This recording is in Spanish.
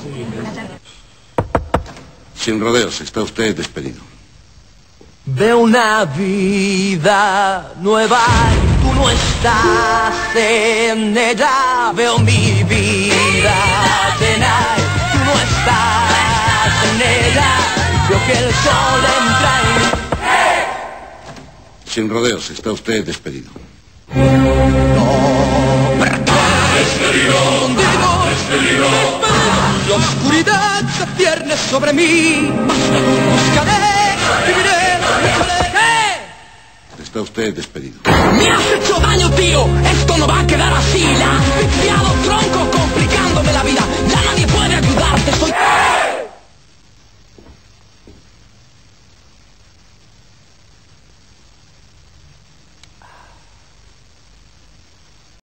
Sin rodeos, está usted despedido. Veo una vida nueva y tú no estás en ella. Veo mi vida llena y tú no estás en ella. Veo que el sol entra en... Sin rodeos, está usted despedido. Despedido. La oscuridad se cierne sobre mí. Buscaré, viviré, lucharé. Está usted despedido. Me has hecho daño, tío. Esto no va a quedar así. La